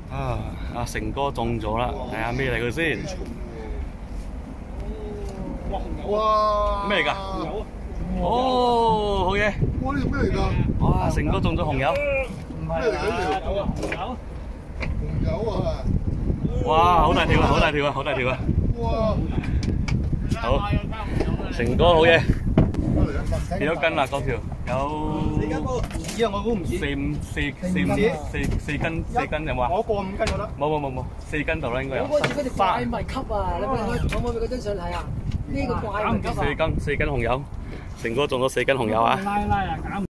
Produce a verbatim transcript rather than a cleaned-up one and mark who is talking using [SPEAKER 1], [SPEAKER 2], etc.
[SPEAKER 1] 啊！阿成哥中咗啦，睇下咩嚟佢先？
[SPEAKER 2] 哇！
[SPEAKER 1] 咩嚟㗎？哦，好嘢！
[SPEAKER 2] 哇！呢條咩嚟㗎？
[SPEAKER 1] 哇！成哥中咗紅油，
[SPEAKER 2] 咩嚟㗎呢條？紅油。紅油啊！
[SPEAKER 1] 哇！好大條啊！好大條啊！好大條啊！
[SPEAKER 2] 哇！
[SPEAKER 1] 好，成哥好嘢。幾多斤啊？嗰條有
[SPEAKER 3] 四斤多，唔止啊！我估唔止。
[SPEAKER 1] 四五四四五四四斤四斤有冇啊？
[SPEAKER 3] 我過五斤我得。
[SPEAKER 1] 冇冇冇冇，四斤度啦應該有。
[SPEAKER 4] 我嗰次嗰條怪物級啊！你可唔可以可唔可以俾嗰張相睇啊？呢個怪物級啊！
[SPEAKER 1] 四斤四斤紅油，成哥中咗四斤紅油啊！
[SPEAKER 3] 拉拉啊，減。